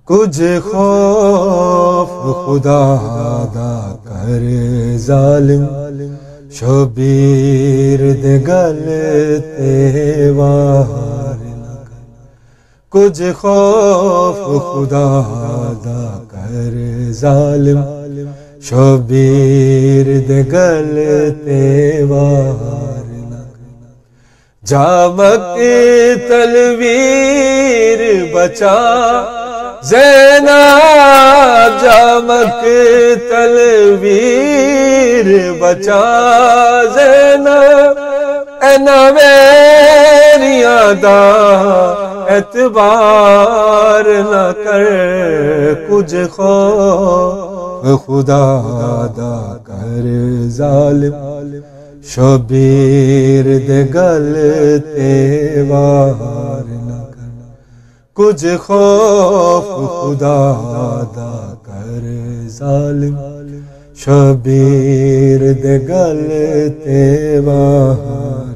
کچھ خوف خدا دا کر ظالم شبیر دے گل تے وار نہ کر کچھ خوف خدا دا کر ظالم شبیر دے گل تے وار نہ کر جامک تلویر بچا زینب جامک تلویر بچا زینب نویریاں دا اعتبار نہ کر کچھ خوف خدا دا کر ظالم شبیر دے گل تے وار نہ کر کچھ خوف خدا دا کر ظالم شبیر دے گل تے وار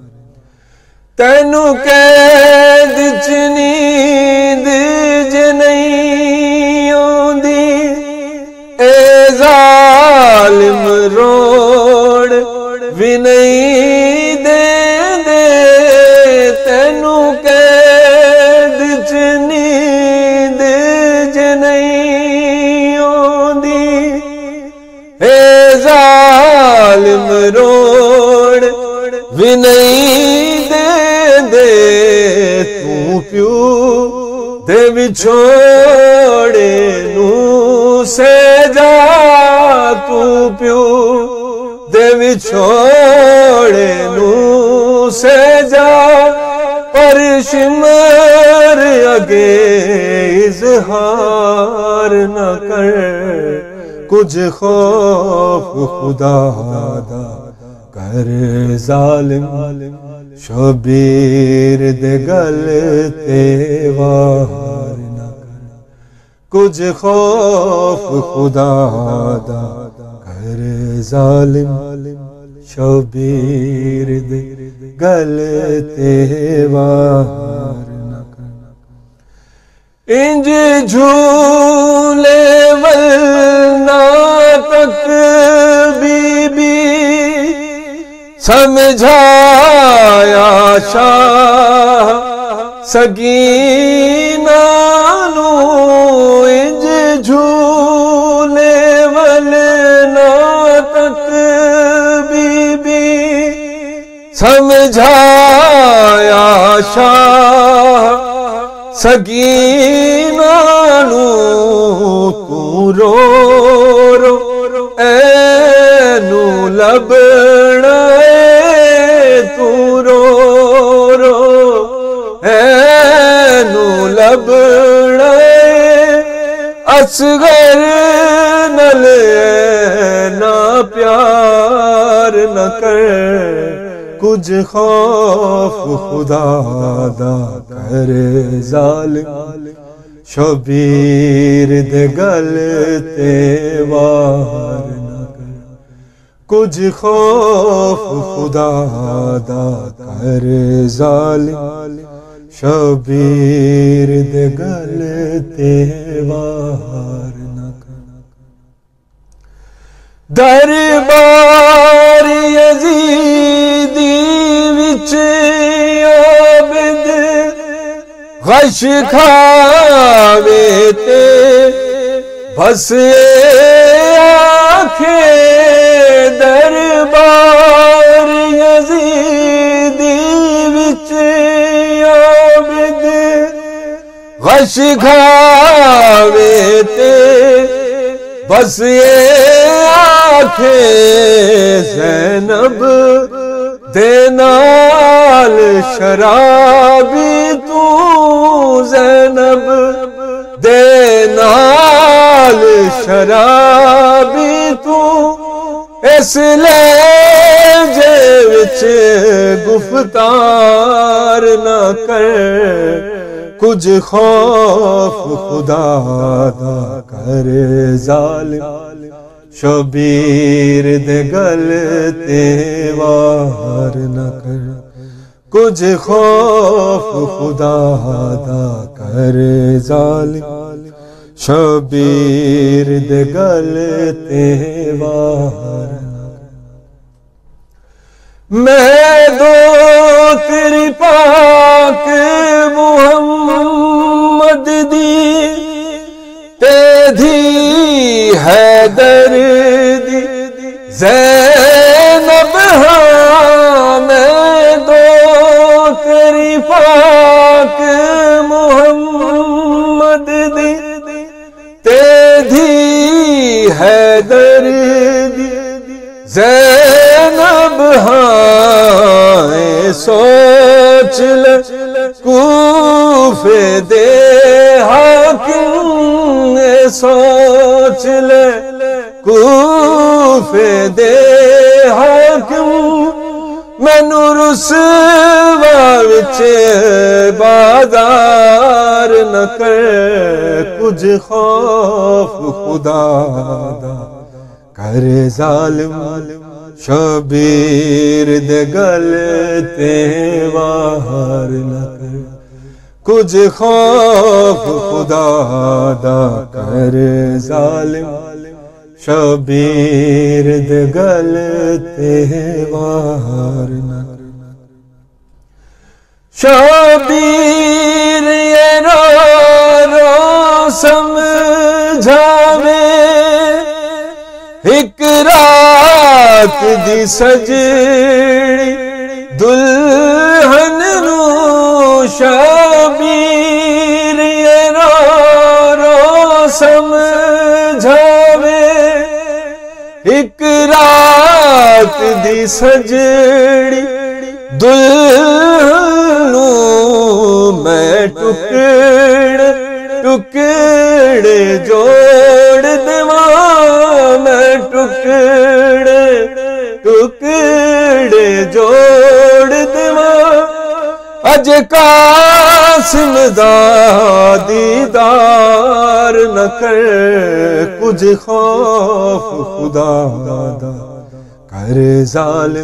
تینو قید چ نیند جے نہیں آندی اے ظالم روڑ بھی نہیں دے دے تینو قید چ نیند جے نہیں آندی اے ظالم روڑ بھی نہیں دے دے تو پیو دے وچھوڑے نو سے جا تو پیو دے وچھوڑے نو سے جا پر شمر اگے اظہار نہ کر کچھ خوف خدا دا کر ظالم شبیر دے گل تے وار نہ کر کچھ خوف خدا دا کر ظالم شبیر دے گل تے وار نہ کر انج جھولے ولنا تک بی بی سمجھایا شاہ سگینہ نو انج جھولے ولنا تک بی بی سمجھایا شاہ سگینہ نو تو رو رو اینو لبنا تو رو رو اینو لبنا اصغر نل نا پیار نہ کر کچھ خوف خدا دا کر ظالم شبیر دے گل تے وار نہ کر کچھ خوف خدا دا کر ظالم شبیر دے گل تے وار نہ کر دربار یزیدی وچ عابد غش کھاوے تے بس آنکھیں دربار یزیدی وچ عابد غش کھاوے تے بس آنکھیں زینب دے نال شرابی تو زینب دے نال شرابی تو اس لہجے وچ گفتار نہ کر کچھ خوف خدا دا کر ظالم شبیر دے گل تے وار نہ کر کچھ خوف خدا دا کر ظالم شبیر دے گل تے وار میں دو تیری پاک محمد دی تے دھی حیدر دی زینب ہاں میں دو تیری پاک محمد دی تے دھی حیدر دی زینب ہاں سوچ لے کوفے دے حاکم سوچ لے کوفے دے حاکم مینوں رسوا وچ بازار نہ کر کچھ خوف خدا دا کر ظالم شبیر دے گل تے وار نہ کر کچھ خوف خدا دا کر ظالم شبیر دے گل تے وار نہ کر شبیر یہ رو رو سمجھاوے ایک رات دی سجڑی دلہن نو شبیر یہ رو رو سمجھاوے ایک رات دی سجڑی دلہن نو میں ٹکڑے ٹکڑے جوڑ دیواں میں ٹکڑے ٹکڑے جوڑ دیواں اج قاسم دا دیدار نہ کر کچھ خوف خدا دا کر ظالم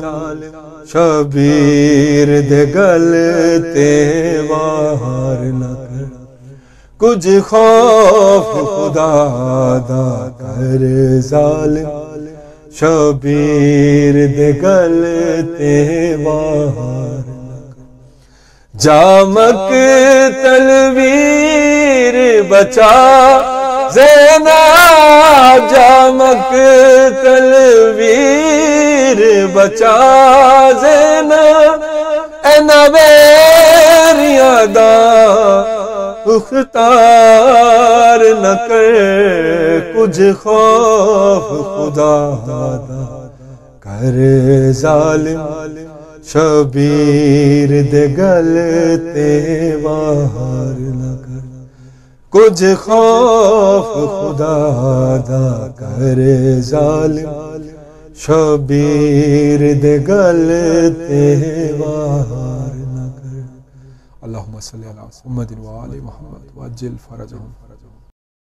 شبیر دے گل تے وار نہ کر کچھ خوف خدا دا کر ظالم شبیر دے گل تے وار نہ کر جامک تلویر بچا زینا جامک تلویر بچا زینا اے نویریاں دا اختار نہ کر کچھ خوف خدا دا کر ظالم شبیر دے گل تے وار نہ کر کچھ خوف خدا دا کر ظالم شبیر دے گل تے وار نہ کر اللہم صلی علی محمد و آل محمد وعجل فرجہم